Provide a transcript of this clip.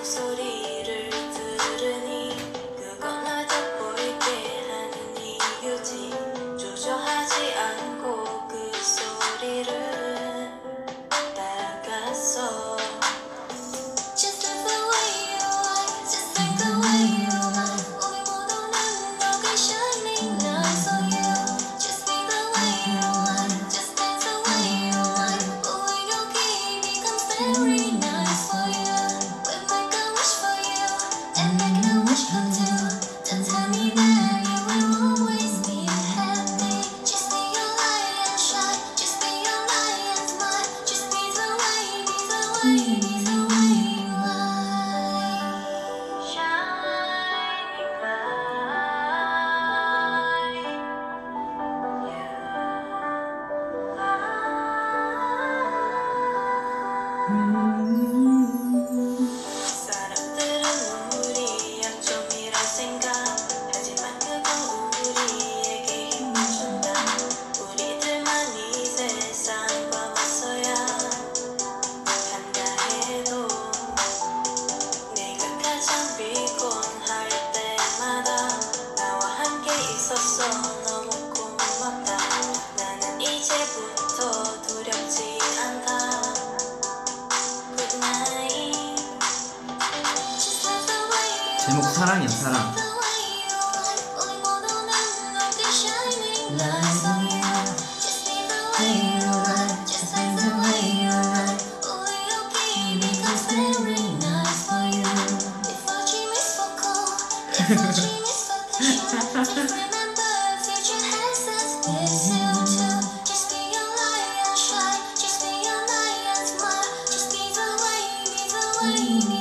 목소리를 들으니 그건 날 돋보이게 하는 이유지. 조절하지 않고 그 소리를 따라갔어. Just like the way you are, just like the way you are. 우리 모두는 너가 shining light for you. Just be the way you are, just like the way you are. 우리 여기 becomes very nice for you. We make a wish for you, and make a wish come true. Don't tell me that you will always be happy. Just be your light and shine, just be your light and smile. Just be the way, be the way, be the way you are. Shining light, 사람들은 눈물이 약점이라 생각. 하지만 그건 우리에게 힘을 준다. 우리들만 이 세상과 맞서야 한다 해도 내가 가장 피곤할 때마다 나와 함께 있었어. 너무 고맙다. 나는 이제부터 두렵지 않다. Good night. Just like the way you 제목 사랑이야, 사랑. the way you are. 우리 모두는 너가 shining light for you. Just be the way you are, just like the way you are. 우리 여기 becomes very nice for you. If our dream is for cool, if our dream is for passion, just remember future has us with you too. Just be your light and shine, just be your light and smile. Just be the way, be the way, be